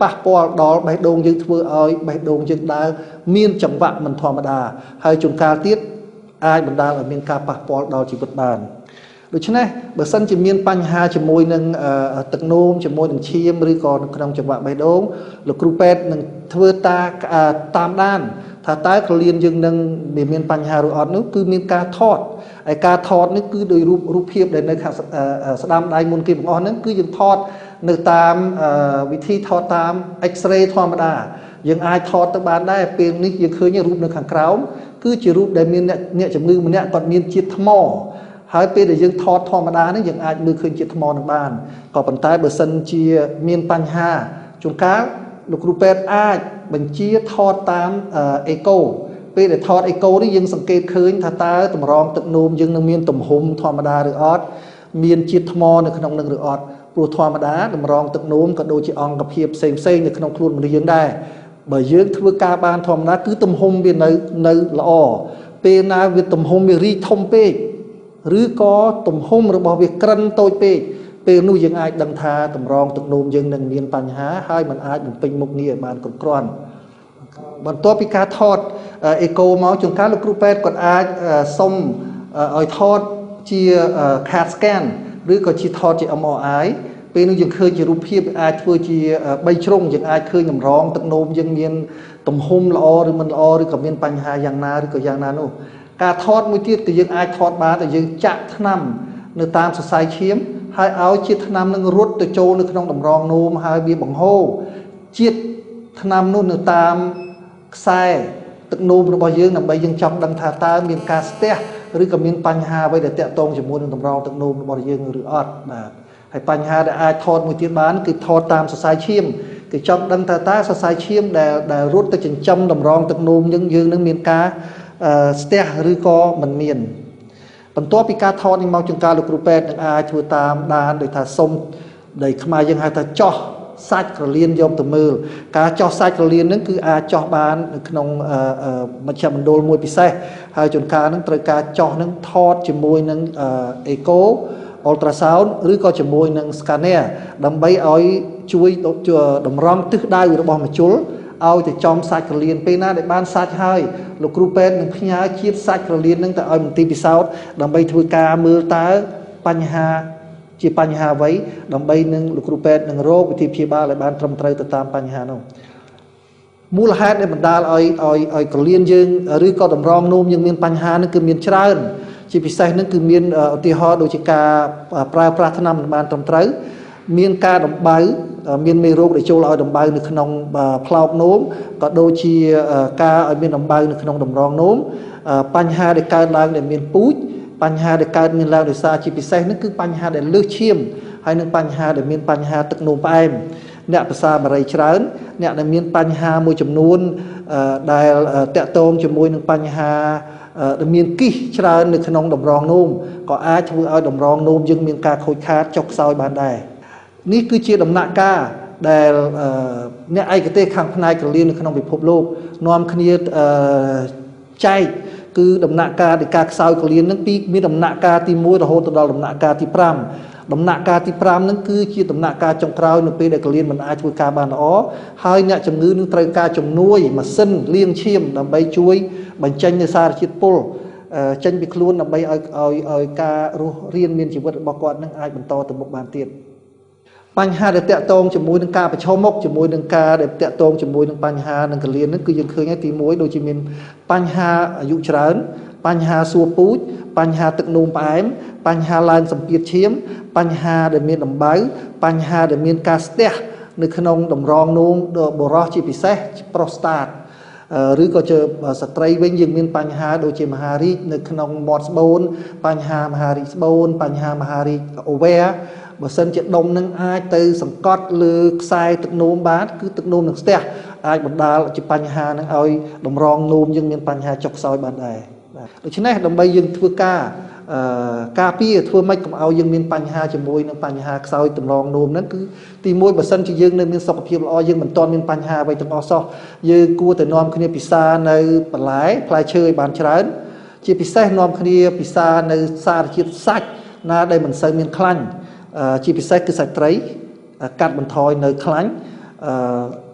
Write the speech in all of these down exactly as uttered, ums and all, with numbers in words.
ប៉ះពាល់ដល់បេះដូងយើងធ្វើឲ្យបេះដូងយើងដើរមានចង្វាក់មិនធម្មតាហើយជួនកាលទៀតអាចបណ្ដាលឲ្យមានការប៉ះពាល់ដល់ជីវិតបានដូច្នេះបើសិនជាមានបញ្ហាជាមួយនឹងទឹកនោមជាមួយនឹងឈាមឬក៏ក្នុងចង្វាក់បេះដូងលោកគ្រូពេទ្យនឹងធ្វើតាតាមដានថាតើក្រលៀនយើងនឹងមានបញ្ហាឬអត់នោះគឺមានការថតហើយការថតនេះគឺដោយរូបរូបភាពដែលនៅខាងស្ដាំដៃមុនគេបង្អស់ហ្នឹងគឺយើងថតនៅតាមវិធីថតតាម X-ray ធម្មតាយើងអាចថតទៅបានដែរពេលនេះយើងឃើញរូបនៅខាងក្រោមគឺជារូបដែលមានអ្នកជំងឺម្នាក់គាត់មានជាតិថ្មហើយពេលដែលយើងថតធម្មតានេះយើងអាចមើលឃើញជាតិថ្មនឹងបានក៏ប៉ុន្តែបើសិនជាមានបញ្ហាជួនកាលលោកគ្រូពេទ្យអាចបញ្ជាថតតាមអេកូពេលដែលថតអេកូនេះយើងសង្កេតឃើញថាតើតម្រងទឹកនោមយើងនឹងមានទំហំធម្មតាឬអត់មានជាតិថ្មនៅក្នុងនឹងឬអត់ព្រោះធម្មតាតម្រងទឹកនោមក៏ដូចជាអង្គភាពផ្សេងផ្សេងនៅក្នុងខ្លួនមនុស្សយើងដែរបើយើងធ្វើការបានធម្មតាគឺទំហំវានៅនៅល្អពេលណាវាទំហំវារីកធំពេកឬក៏ទំហំរបស់វាក្រិនតូចពេកពេលនោះយើងអាចដឹងថាតម្រងទឹកនោមយើងនឹងមានបញ្ហាហើយมันអាចបំពេញមុខងារបានគ្រប់គ្រាន់បន្ទាប់ពីការថតអេកូមកជួនកាលលោកគ្រូពេទ្យគាត់អាចសុំឲ្យថតជា ซี เอ ที scan ឬក៏ជាថតជា เอ็ม อาร์ ไอ ពេលនោះយើងឃើញជារូបភាពអាចធ្វើជាបីជ្រុងយើងអាចឃើញតម្រងទឹកនោមយើងមានទំហំល្អឬមិនល្អឬក៏មានបញ្ហាយ៉ាងណាឬក៏យ៉ាងណានោះការថតមួយទៀតគឺយើងអាចថតបានតែយើងចាក់ថ្នាំនៅតាមសរសៃឈាមហើយឲ្យជាតិថ្នាំនឹងរត់ទៅចូលនៅក្នុងតម្រងនោមហើយវាបង្ហូរជាតិថ្នាំនោះនៅតាមខ្សែទឹកនោមរបស់យើងដើម្បីយើងចង់ដឹងថាតើមានការស្ទះឬក៏មានបញ្ហាអ្វីដែលតាក់ទងជាមួយនឹងតម្រងទឹកនោមរបស់យើងឬអត់បាទហើយបញ្ហាដែលអាចថតមួយទៀតបានគឺថតតាមសរសៃឈាមគឺចង់ដឹងថាតើសរសៃឈាមដែលដែលរត់ទៅចិញ្ចឹមតម្រងទឹកនោមយើងយើងនឹងមានការស្ទះឬក៏មិនមានបន្ទាប់ពីការថតនេះមកជួនកាលលោកគ្រូពេទ្យនឹងអាចធ្វើតាមដានដោយថាសុំដែលខ្មែរយើងហៅថាចោះសាច់ក្រលៀនយកទៅមើលការចោះសាច់ក្រលៀនហ្នឹងគឺអាចចោះបាននៅក្នុងមជ្ឈមណ្ឌលមួយពិសេសហើយជួនកាលហ្នឹងត្រូវការចោះហ្នឹងថតជាមួយនឹងអេកូ ultrasound ឬក៏ជាមួយនឹង scanner ដើម្បីឲ្យជួយតម្រង់ទិសដៅរបស់មជុលឲ្យទៅចំសាច់ក្រលៀនពេលណាដែលបានសាច់ហើយលោកគ្រូពេទ្យនឹងផ្ញើជាតិសាច់ក្រលៀនហ្នឹងទៅឲ្យមន្ទីរពិសោធន៍ដើម្បីធ្វើការមើលតើបញ្ហាជាបញ្ហាអ្វីដើម្បីនឹងលោកគ្រូពេទ្យនឹងរកវិធីព្យាបាលឲ្យបានត្រឹមត្រូវទៅតាមបញ្ហានោះមូលហេតុដែលបណ្ដាលឲ្យឲ្យឲ្យក្រលៀនយើងឬក៏តម្រងនោមយើងមានបញ្ហានោះគឺមានច្រើនជាពិសេសនឹងគឺមានឧទាហរណ៍ដូចជាការប្រើប្រាស់ថ្នាំមិនបានត្រឹមត្រូវមានការដំបៅមានមេរោគដែលចូលឲ្យដំបៅនៅក្នុងផ្លោកនោមក៏ដូចជាការឲ្យមានដំបៅនៅក្នុងតម្រងនោមបញ្ហាដែលកើតឡើងដែលមានពូជបញ្ហាដែលកើតមានឡើងដោយសារជាពិសេសនោះគឺបញ្ហាដែលលើសឈាមហើយនឹងបញ្ហាដែលមានបញ្ហាទឹកនោមផ្អែមអ្នកភាសាបារីច្រើនអ្នកដែលមានបញ្ហាមួយចំនួនដែលតាក់ទងជាមួយនឹងបញ្ហាដែលមានគិសច្រើននៅក្នុងតម្រងនោមក៏អាចធ្វើឲ្យតម្រងនោមយើងមានការខូចខាតចុកខ្សោយបានដែរនេះគឺជាដំណាក់កាលដែលអ្នកឯកទេសខាងផ្នែកក្រលៀននៅក្នុងពិភពលោកនាំគ្នាចែកគឺដំណាក់កាលនៃការខ្សោយក្រលៀននឹងពីមានដំណាក់កាលទីមួយរហូតដល់ដំណាក់កាលទីប្រាំដំណាក់កាលទីប្រាំនឹងគឺជាដំណាក់កាលចុងក្រោយនៅពេលដែលក្រលៀនមិនអាចធ្វើការបានល្អហើយអ្នកជំងឺនឹងត្រូវការជំនួយម៉ាស៊ីនលាងឈាមដើម្បីជួយបញ្ចេញនូវសារជាតិពុលចេញពីខ្លួនដើម្បីឲ្យឲ្យឲ្យការរស់រានមានជីវិតរបស់គាត់នឹងអាចបន្តទៅមុខបានទៀតបញ្ហាដែលតាក់ទងជាមួយនឹងការប្រឈមមុខជាមួយនឹងការដែលតាក់ទងជាមួយនឹងបញ្ហានឹងក្រលៀននឹងគឺយើងឃើញហើយទីមួយដូចជាមានបញ្ហាអាយុច្រើនបញ្ហាសួរពូជបញ្ហាទឹកនោមផ្អែមបញ្ហាឡើងសម្ពាធឈាមបញ្ហាដែលមានដំបៅបញ្ហាដែលមានការស្ទះនៅក្នុងតម្រងនោមបុរសជាពិសេសប្រូស្តាតឬក៏ជាស្ត្រីវិញយើងមានបញ្ហាដូចជាមហារីកនៅក្នុងមាត់ស្បូនបញ្ហាមហារីកស្បូនបញ្ហាមហារីកអូវែបើសិនជាដុំនឹងអាចទៅសង្កត់លើខ្សែទឹកនោមបានគឺទឹកនោមនឹងស្ទះអាចបណ្ដាលជាបញ្ហានឹងឲ្យតម្រងនោមយើងមានបញ្ហាចុកខ្សោយបានដែរដូច្នេះដើម្បីយើងធ្វើការការពារធ្វើម៉េចកុំឲ្យយើងមានបញ្ហាជាមួយនឹងបញ្ហាខ្សោយតម្រងនោមហ្នឹងគឺទីមួយបើសិនជាយើងនៅមានសុខភាពល្អយើងមិនទាន់មានបញ្ហាអ្វីទាំងអស់សោះយើងគួរតែនាំគ្នាពិសានៅបន្លែផ្លែឈើឲ្យបានច្រើនជាពិសេសនាំគ្នាពិសានៅសារជាតិសាច់ណាដែលមិនសូវមានខ្លាញ់ជាពិសេសគឺសាច់ត្រីកាត់បន្ថយនៅខ្លាញ់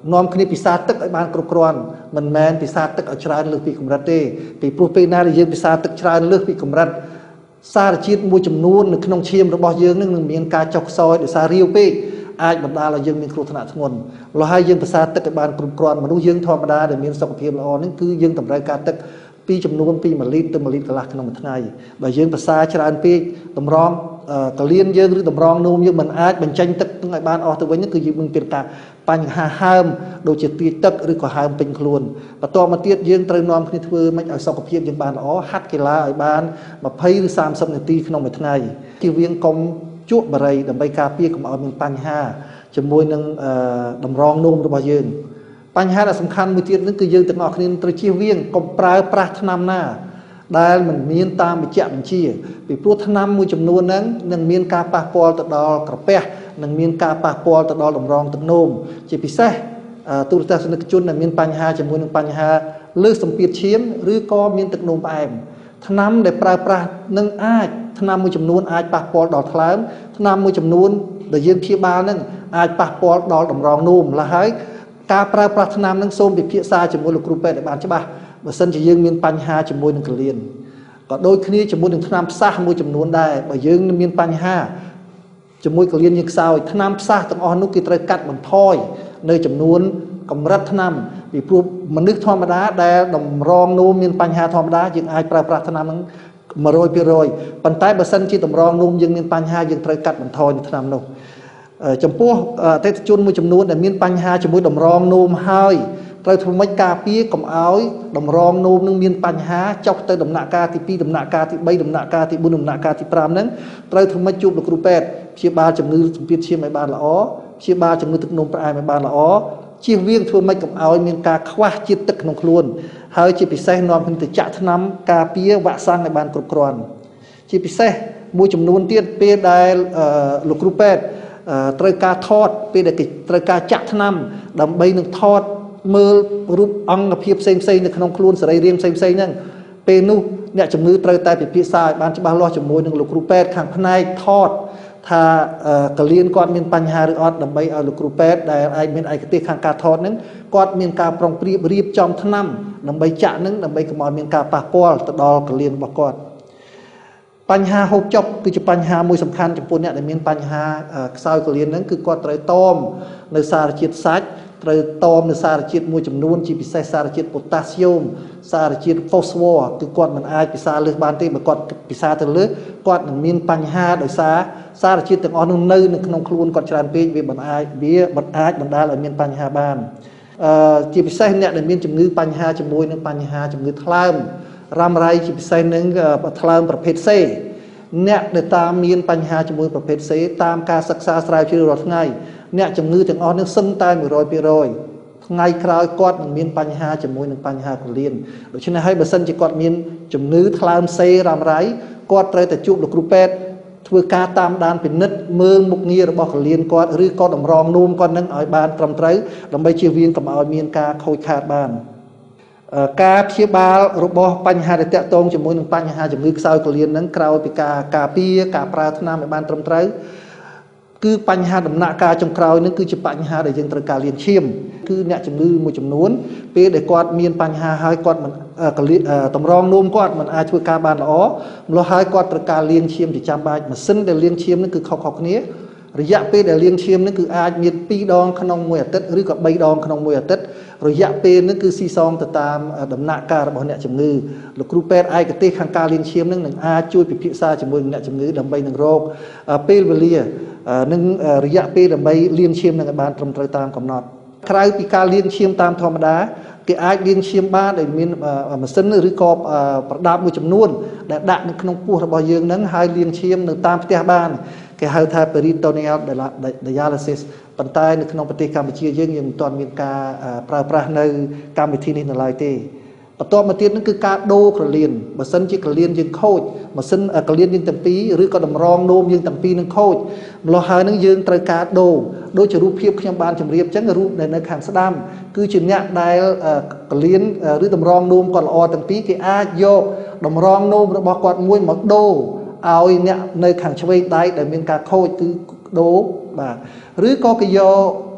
នាំគ្នាពិសាទឹកឲ្យបានគ្រប់គ្រាន់មិនមែនពិសាទឹកឲ្យច្រើនលើសពីកម្រិតទេពីព្រោះពេលណាដែលយើងពិសាទឹកច្រើនលើសពីកម្រិតសារជាតិមួយចំនួននៅក្នុងឈាមរបស់យើងនឹងមានការចុះខ្សោយដោយសាររាវពេកអាចបណ្ដាលឲ្យយើងមានគ្រោះថ្នាក់ធ្ងន់លហើយយើងពិសាទឹកឲ្យបានគ្រប់គ្រាន់មនុស្សយើងធម្មតាដែលមានសុខភាពល្អហ្នឹងគឺយើងតម្រូវការទឹកពីចំនួនពីមួយលីត្រទៅមួយលីត្រកន្លះក្នុងមួយថ្ងៃបើយើងពិសាច្រើនពេកតម្រងកលៀនយើងឬតម្រងនោមយើងមិនអាចបញ្ចេញទឹកនឹងឲ្យបានអស់ទៅវិញគឺយើងមានពីការបញ្ហាហើមដូចជាទាញទឹកឬក៏ហើមពេញខ្លួនបន្ទាប់មកទៀតយើងត្រូវនាំគ្នាធ្វើមិនឲ្យសុខភាពយើងបានល្អហាត់កីឡាឲ្យបានยี่สิบឬสามสิบនាទីក្នុងមួយថ្ងៃជៀសវាងកុំជក់បារីដើម្បីការពារកុំឲ្យមានបញ្ហាជាមួយនឹងតម្រងនោមរបស់យើងបញ្ហាដែលសំខាន់មួយទៀតនោះគឺយើងទាំងអស់គ្នាត្រូវជៀសវាងកុំប្រើប្រាស់ថ្នាំណាដែលមិនមានតាមវិជ្ជាបញ្ជាពីព្រោះថ្នាំមួយចំនួនហ្នឹងនឹងមានការប៉ះពាល់ទៅដល់ក្រពះនឹងមានការប៉ះពាល់ទៅដល់តម្រងទឹកនោមជាពិសេសទូរទស្សនិកជនដែលមានបញ្ហាជាមួយនឹងបញ្ហាលើសសម្ពាធឈាមឬក៏មានទឹកនោមផ្អែមថ្នាំដែលប្រើប្រាស់នឹងអាចថ្នាំមួយចំនួនអាចប៉ះពាល់ដល់ថ្លើមថ្នាំមួយចំនួនដែលយើងព្យាបាលនឹងអាចប៉ះពាល់ដល់តម្រងនោមឡើយហើយការប្រើប្រាស់ថ្នាំនឹងសូមពិភាក្សាជាមួយលោកគ្រូពេទ្យឲ្យបានច្បាស់បើសិនជាយើងមានបញ្ហាជាមួយនឹងកលៀនក៏ដូចគ្នាជាមួយនឹងថ្នាំផ្សះមួយចំនួនដែរបើយើងមានបញ្ហាជាមួយកលៀនយើងខ្សោយថ្នាំផ្សះទាំងអស់នោះគេត្រូវកាត់បន្ថយនៅចំនួនកម្រិតថ្នាំពីព្រោះមនុស្សធម្មតាដែលតម្រងនោមមានបញ្ហាធម្មតាយើងអាចប្រើប្រាស់ថ្នាំនឹងone hundred percent ប៉ុន្តែបើសិនជាតម្រងនោមយើងមានបញ្ហាយើងត្រូវកាត់បន្ថយនៅថ្នាំនោះចំពោះអតិថិជនមួយចំនួនដែលមានបញ្ហាជាមួយតម្រងនោមហើយត្រូវធ្វើម៉េចការពារកុំឲ្យតម្រងនោមនឹងមានបញ្ហាចុះទៅដំណាក់កាលទីtwoដំណាក់កាលទីthreeដំណាក់កាលទីfourដំណាក់កាលទីfiveហ្នឹងត្រូវធ្វើម៉េចជួបលោកគ្រូពេទ្យព្យាបាលជំងឺសម្ពាធឈាមឲ្យបានល្អព្យាបាលជំងឺទឹកនោមផ្អែមឲ្យបានល្អជៀសវាងធ្វើម៉េចកុំឲ្យមានការខ្វះជាតិទឹកក្នុងខ្លួនហើយជាពិសេសនាំគ្នាទៅចាក់ថ្នាំការពារវ៉ាក់សាំងឲ្យបានគ្រប់គ្រាន់ជាពិសេសមួយចំនួនទៀតពេលដែលលោកគ្រូពេទ្យត្រូវការថតពេលដែលគេត្រូវការចាក់ថ្នាំដើម្បីនឹងថតមើលរូបអង្គភាពផ្សេងផ្សេងនៅក្នុងខ្លួនសរីរាង្គផ្សេងផ្សេងហ្នឹងពេលនោះអ្នកជំងឺត្រូវតែពិភាក្សាឲ្យបានច្បាស់លាស់ជាមួយនឹងលោកគ្រូពេទ្យខាងផ្នែកថតថាកលៀនគាត់មានបញ្ហាឬអត់ដើម្បីឲ្យលោកគ្រូពេទ្យដែលអាចមានឯកទេសខាងការថតហ្នឹងគាត់មានការប្រុងប្រៀបរៀបចំថ្នាំដើម្បីចាក់ហ្នឹងដើម្បីកុំឲ្យមានការប៉ះពាល់ទៅដល់កលៀនរបស់គាត់បញ្ហាហូបចុកគឺជាបញ្ហាមួយសំខាន់ចំពោះអ្នកដែលមានបញ្ហាខ្សោយកលៀនហ្នឹងគឺគាត់ត្រូវតមនៅសារជាតិសាច់ត្រូវតមនៅសារជាតិមួយចំនួនជាពិសេសសារជាតិប៉ូតាស្យូមសារជាតិហ្វូស្វ័រគឺគាត់មិនអាចពិសាលើសបានទេបើគាត់ពិសាទៅលើសគាត់នឹងមានបញ្ហាដោយសារសារជាតិទាំងអស់នោះនៅនៅក្នុងខ្លួនគាត់ច្រើនពេកវាមិនអាចវាមិនអាចបណ្ដាលឲ្យមានបញ្ហាបានអឺជាពិសេសអ្នកដែលមានជំងឺបញ្ហាជាមួយនឹងបញ្ហាជំងឺថ្លើមរ៉ាំរ៉ៃជាពិសេសនឹងថ្លើមប្រភេទ C អ្នកដែលតាមមានបញ្ហាជាមួយប្រភេទ C តាមការសិក្សាស្រាវជ្រាវរាល់ថ្ងៃអ្នកជំងឺទាំងអស់នេះសឹងតែone hundred percentថ្ងៃក្រោយគាត់នឹងមានបញ្ហាជាមួយនឹងបញ្ហាកលៀនដូច្នេះហើយបើសិនជាគាត់មានជំងឺថ្លើម C រ៉ាំរ៉ៃគាត់ត្រូវតែជួបលោកគ្រូពេទ្យធ្វើការតាមដានពិនិត្យមើលមុខងាររបស់កលៀនគាត់ឬក៏តម្រងនោមគាត់នឹងឲ្យបានត្រឹមត្រូវដើម្បីជៀសវាងកុំឲ្យមានការខូចខាតបានការព្យាបាលរបស់បញ្ហាដែលតាក់ទងជាមួយនឹងបញ្ហាជំងឺខ្សោយកលៀនហ្នឹងក្រោយពីការការពារការប្រើថ្នាំឲ្យបានត្រឹមត្រូវគឺបញ្ហាដំណាក់កាលចុងក្រោយនឹងគឺជាបញ្ហាដែលយើងត្រូវការលាងឈាមគឺអ្នកជំងឺមួយចំនួនពេលដែលគាត់មានបញ្ហាហើយគាត់មិនតម្រងនោមគាត់មិនអាចធ្វើការបានល្អម្ល៉េះហើយគាត់ត្រូវការលាងឈាមជាចាំបាច់ម៉ាស៊ីនដែលលាងឈាមនឹងគឺខុសៗគ្នារយៈពេលដែលលាងឈាមនឹងគឺអាចមានtwoដងក្នុងមួយអាទិត្យឬក៏threeដងក្នុងមួយអាទិត្យរយៈពេលនឹងគឺស៊ីសងទៅតាមដំណាក់កាលរបស់អ្នកជំងឺលោកគ្រូពេទ្យឯកទេសខាងការលាងឈាមនឹងនឹងអាចជួយពិភាក្សាជាមួយនឹងអ្នកជំងឺដើម្បីនឹងរកពេលវេលានឹងរយៈពេលដើម្បីលាងឈាមនឹងឲ្យបានត្រឹមត្រូវតាមកំណត់ក្រៅពីការលាងឈាមតាមធម្មតាគេអាចលាងឈាមបានដោយមានម៉ាស៊ីនឬក៏ប្រដាប់មួយចំនួនដែលដាក់នៅក្នុងពោះរបស់យើងនឹងហើយលាងឈាមនៅតាមផ្ទះបានគេហៅថា peritoneal dialysis ប៉ុន្តែនៅក្នុងប្រទេសកម្ពុជាយើងយើងមិនទាន់មានការប្រើប្រាស់នៅកម្មវិធីនេះនៅឡើយទេបន្ទាប់មកទៀតនឹងគឺការដូរក្រលៀនបើសិនជាក្រលៀនយើងខូចម៉ាស៊ីនក្រលៀនយើងទាំងពីរឬក៏តម្រងនោមយើងទាំងពីរនឹងខូចម្ល៉េះហើយនឹងយើងត្រូវការដូរដូចជារូបភាពខ្ញុំបានជម្រាបអញ្ចឹងរូបដែលនៅខាងស្ដាំគឺជាអ្នកដែលក្រលៀនឬតម្រងនោមគាត់ល្អទាំងពីរគេអាចយកតម្រងនោមរបស់គាត់មួយមកដូរឲ្យអ្នកនៅខាងឆ្វេងដៃដែលមានការខូចគឺដូរបាទឬក៏គេយក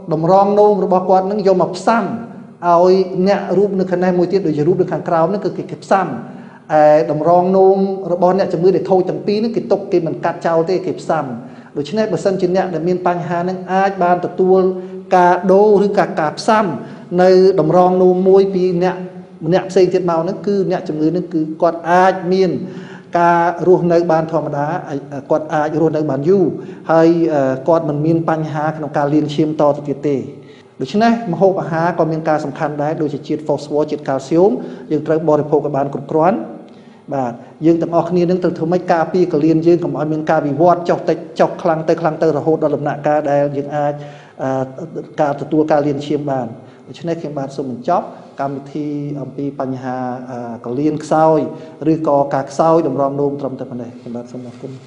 đồng rong nôm rồi bao quát nó do mập xăm ôi nè rúp nó khả năng môi tiết rồi rúp được hàng cào nó cực kỳ kịp xăm đồng rong nôm rồi bao nè chấm mưa để thôi chẳng pí nó kịp tục kịp mình cắt trao tê kịp xăm đối với này bờ sân trên nè để miền Panh Hà nó ai ban tập tua cả đôឬcả cạp xăm nơi đồng rong nôm môi pi nè nè xây thiệt màu nó cứ nè chấm mưa nó cứ quạt ai miền ca ruột nơi ban thọ mà đá quạt ai ruột nơi ban du hay quạt mình miền Panh Hà trong ca liên chiêm to từ tiệt têដូច្នេះម្ហូបអាហារក៏មានការសំខាន់ដែរដូចជាជាតិ phosphorus ជាតិ calcium យើងត្រូវបរិភោគឲ្យបានគ្រប់គ្រាន់បាទយើងទាំងអស់គ្នានឹងត្រូវធ្វើម៉េចការពារកលៀនយើងកុំឲ្យមានការវិវត្តចុះតិចចុះខ្លាំងទៅខ្លាំងទៅរហូតដល់ដំណាក់កាលដែលយើងអាចការទទួលការលៀនឈាមបានដូច្នេះខ្ញុំបាទសូមបញ្ចប់កម្មវិធីអំពីបញ្ហាកលៀនខ្សោយឬក៏ការខ្សោយតម្រងនោមត្រឹមតែប៉ុណ្ណេះខ្ញុំបាទសូមអរគុណ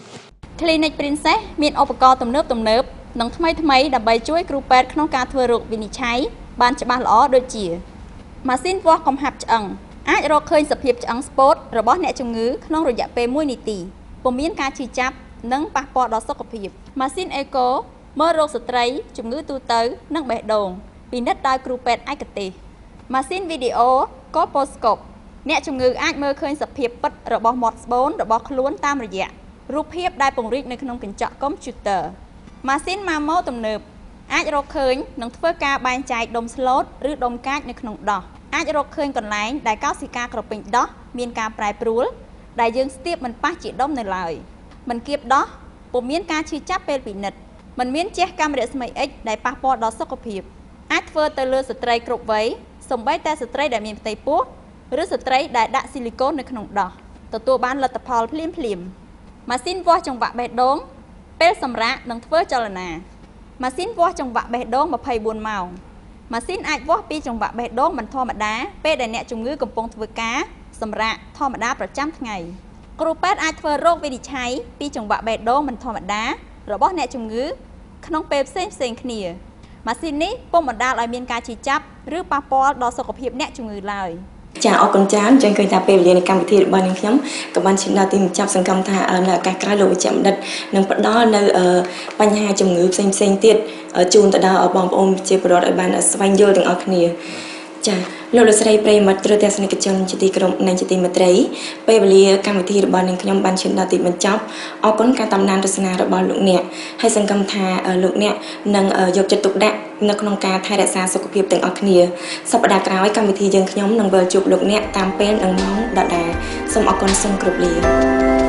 Clinic Princess មានឧបករណ៍ទំនើបទំនើបនិងថ្មីថ្មីដើម្បីជួយគ្រូពេទ្យក្នុងការធ្វើរោគវិនិច្ឆ័យបានច្បាស់ល្អដូចជាម៉ាស៊ីនវាស់កំហាប់ឆ្អឹងអាចរកឃើញសភាពឆ្អឹងស្ពោតរបស់អ្នកជំងឺក្នុងរយៈពេលមួយនាទីពុំមានការឈឺចាប់និងប៉ះពាល់ដល់សុខភាពម៉ាស៊ីនអេកូមើលរោគស្ត្រីជំងឺទូទៅនិងបេះដូងពិនិត្យដោយគ្រូពេទ្យឯកទេសម៉ាស៊ីនវីដេអូកូប៉ូស្កូបអ្នកជំងឺអាចមើលឃើញសភាពពិតរបស់មាត់ស្បូនរបស់ខ្លួនតាមរយៈរូបភាពដែលពង្រីកនៅក្នុងកញ្ចក់កុំព្យូទ័រម៉ាស៊ីនម៉ាម៉ូទំនើបអាចរកឃើញនិងធ្វើការបែងចែកដុំស្លូតឬដុំកាចនៅក្នុងដោះអាចរកឃើញកន្លែងដែលកោសិកាក្រពេញដោះមានការប្រែប្រួលដែលយើងស្ទាបមិនប៉ះជាដុំនៅឡើយមិនគៀបដោះពុំមានការឈឺចាប់ពេលពិនិត្យមិនមានជះកាំរស្មី X ដែលប៉ះពាល់ដល់សុខភាពអាចធ្វើទៅលើស្ត្រីគ្រប់វ័យសូម្បីតែស្ត្រីដែលមានផ្ទៃពោះឬស្ត្រីដែលដាក់ស៊ីលីកូននៅក្នុងដោះទទួលបានលទ្ធផលភ្លាមភ្លាមម៉ាស៊ីនវាស់ចង្វាក់បេះដូងពេលសម្រាកនិងធ្វើចលនាម៉ាស៊ីនវាស់ចង្វាក់បេះដូងម្ភៃបួនម៉ោងម៉ាស៊ីនអាចវាស់ពីចង្វាក់បេះដូងមិនធម្មតាពេលដែលអ្នកជំងឺកំពុងធ្វើការសម្រាកធម្មតាប្រចាំថ្ងៃគ្រូពេទ្យអាចធ្វើរោគវិនិច្ឆ័យពីចង្វាក់បេះដូងមិនធម្មតារបស់អ្នកជំងឺក្នុងពេលផ្សេងផ្សេងគ្នាម៉ាស៊ីននេះពុំបណ្ដាលឲ្យមានការឈឺចាប់ឬប៉ះពាល់ដល់សុខភាពអ្នកជំងឺឡើយចាអរគុណច្រើនចឹងឃើញថាពេលវេលានៃកម្មវិធីរបស់នាងខ្ញុំក៏បានឈានដល់ទីបញ្ចប់សង្ឃឹមថានៅឱកាសក្រោយលោកវិជ្ជបណ្ឌិតនឹងផ្ដល់នៅបញ្ហាជំងឺផ្សេងផ្សេងទៀតជូនទៅដល់បងប្អូនជាពលរដ្ឋឲ្យបានស្វែងយល់ទាំងអស់គ្នាចាលោកលោកស្រីប្រិយមិត្តទ្រទស្សនិកជនជាទីគោរពនិងជាទីមេត្រីពេលវេលាកម្មវិធីរបស់នាងខ្ញុំបានឈានដល់ទីបញ្ចប់អរគុណការតាមដានទស្សនារបស់លោកអ្នកហើយសង្ឃឹមថាលោកអ្នកនឹងយកចិត្តទុកដាក់នៅក្នុងការថែរក្សាសុខភាពទាំងអស់គ្នាសប្តាហ៍ក្រោយកម្មវិធីយើងខ្ញុំនឹងវិលជួបលោកអ្នកតាមពេលនិងម៉ោងដដែលសូមអរគុណសូមគោរពលា